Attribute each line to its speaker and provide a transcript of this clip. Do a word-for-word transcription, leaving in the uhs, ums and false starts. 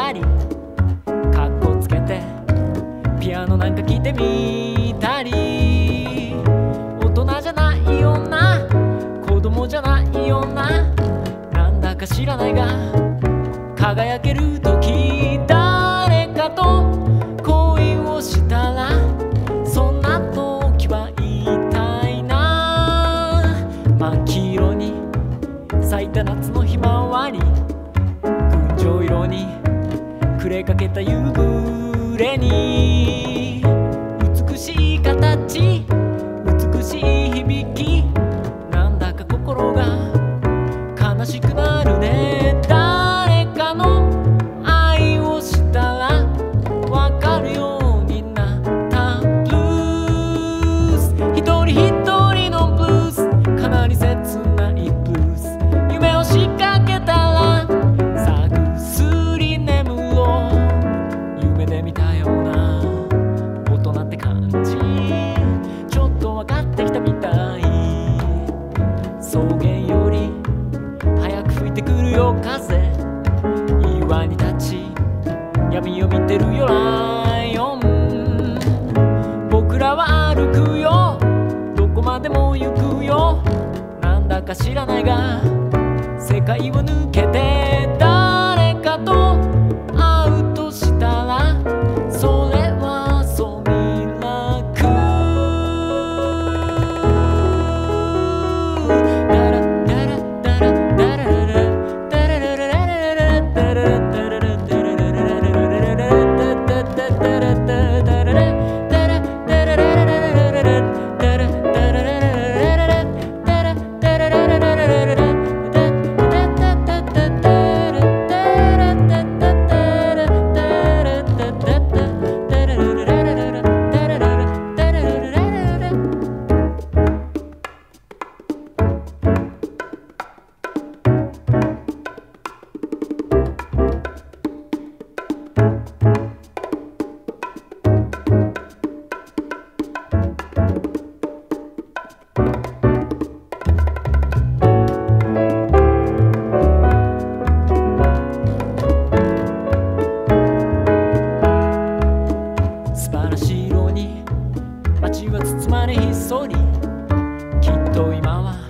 Speaker 1: たりかっこつけてピアノなんか聴いてみたり、大人じゃないような子供じゃないような、なんだか知らないが輝ける時、誰かと恋をしたらそんな時は言いたいな。真っ黄色に咲いた夏のひまわり、群青色に暮れかけた夕暮れに、美しい形美しい響き、なんだか心が悲しくなるね。誰かの愛をしたらわかるようになったブルース、一人一人のブルース、かなり切ないブルース、夢を仕掛けたらさぐすり眠ろう、夢で見たような大人って感じ、ちょっと分かってきたみたい。草原より早く吹いてくるよ風、岩に立ち闇を見てるよライオン、僕らは歩くよどこまでも行くよ、なんだか知らないが世界を抜けて誰かと会うとしたらそれはソミラク街は包まれひっそり、きっと今は